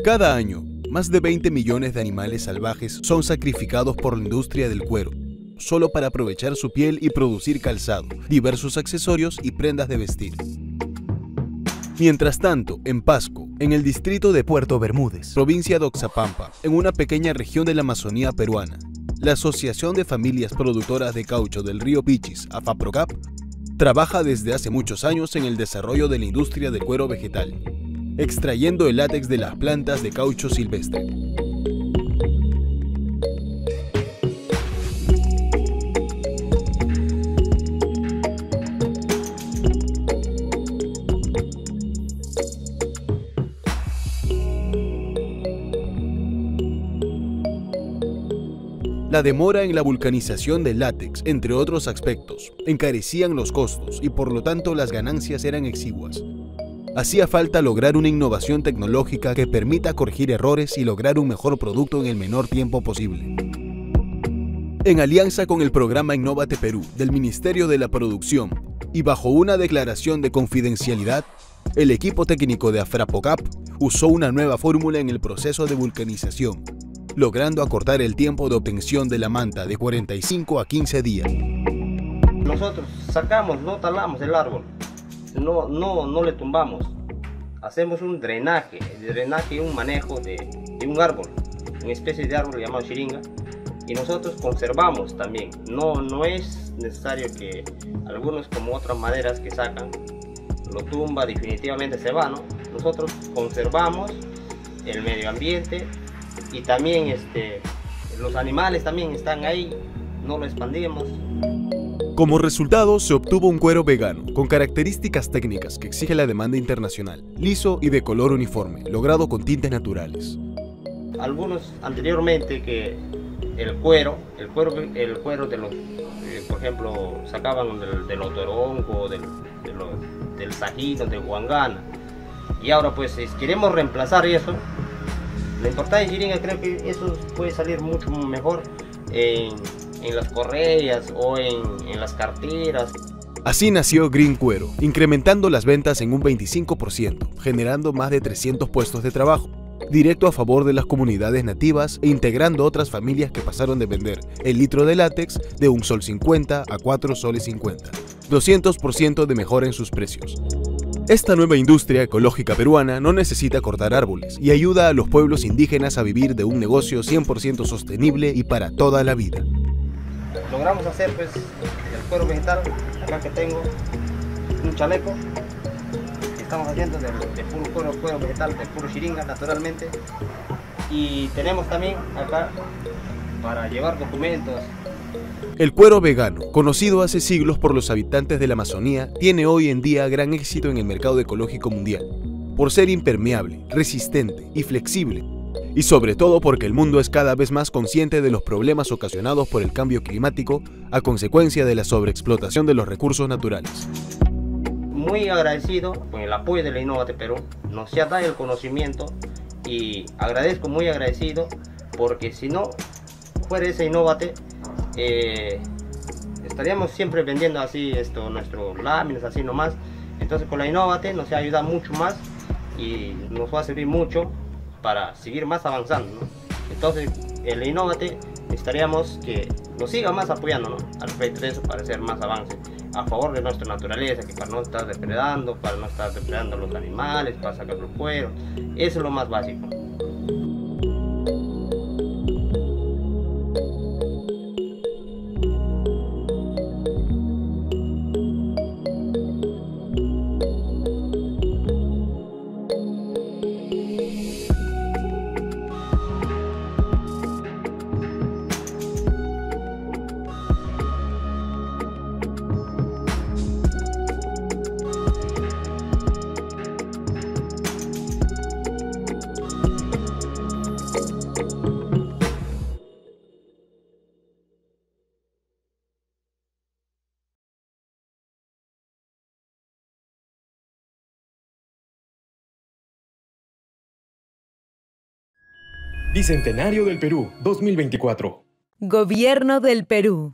Cada año, más de 20 millones de animales salvajes son sacrificados por la industria del cuero, solo para aprovechar su piel y producir calzado, diversos accesorios y prendas de vestir. Mientras tanto, en Pasco, en el distrito de Puerto Bermúdez, provincia de Oxapampa, en una pequeña región de la Amazonía peruana, la Asociación de Familias Productoras de Caucho del Río Pichis, AFAPROCAP, trabaja desde hace muchos años en el desarrollo de la industria del cuero vegetal, extrayendo el látex de las plantas de caucho silvestre. La demora en la vulcanización del látex, entre otros aspectos, encarecían los costos y por lo tanto las ganancias eran exiguas. Hacía falta lograr una innovación tecnológica que permita corregir errores y lograr un mejor producto en el menor tiempo posible. En alianza con el programa Innovate Perú del Ministerio de la Producción y bajo una declaración de confidencialidad, el equipo técnico de AFAPROCAP usó una nueva fórmula en el proceso de vulcanización, logrando acortar el tiempo de obtención de la manta de 45 a 15 días. Nosotros sacamos, no talamos el árbol, no le tumbamos, hacemos un drenaje y un manejo de un árbol, una especie de árbol llamado chiringa, y nosotros conservamos también. No es necesario que algunos, como otras maderas que sacan, lo tumba, definitivamente se va, ¿no? Nosotros conservamos el medio ambiente. Y también los animales también están ahí, no lo expandimos. Como resultado, se obtuvo un cuero vegano, con características técnicas que exige la demanda internacional, liso y de color uniforme, logrado con tintes naturales. Algunos anteriormente que el cuero de los, por ejemplo, sacaban del otorongo, del sajito, del huangana. Y ahora pues queremos reemplazar eso. La importancia de chiringa, creo que eso puede salir mucho mejor en las correas o en las carteras. Así nació Green Cuero, incrementando las ventas en un 25%, generando más de 300 puestos de trabajo, directo a favor de las comunidades nativas e integrando otras familias que pasaron de vender el litro de látex de $1.50 a $4.50, 200% de mejora en sus precios. Esta nueva industria ecológica peruana no necesita cortar árboles y ayuda a los pueblos indígenas a vivir de un negocio 100% sostenible y para toda la vida. Logramos hacer pues el cuero vegetal, acá que tengo un chaleco, que estamos haciendo de puro cuero vegetal, de puro chiringa naturalmente, y tenemos también acá para llevar documentos. El cuero vegano, conocido hace siglos por los habitantes de la Amazonía, tiene hoy en día gran éxito en el mercado ecológico mundial, por ser impermeable, resistente y flexible, y sobre todo porque el mundo es cada vez más consciente de los problemas ocasionados por el cambio climático a consecuencia de la sobreexplotación de los recursos naturales. Muy agradecido con el apoyo de la Innovate Perú, nos ha dado el conocimiento y agradezco, muy agradecido, porque si no fuera ese Innovate, estaríamos siempre vendiendo así nuestros láminas así nomás. Entonces con la Innovate nos ayuda mucho más y nos va a servir mucho para seguir más avanzando, ¿no? Entonces el Innovate necesitaríamos que nos siga más apoyando, ¿no? Al respecto de eso, para hacer más avance a favor de nuestra naturaleza, que para no estar depredando a los animales, para sacar los cueros. Eso es lo más básico. Bicentenario del Perú 2024. Gobierno del Perú.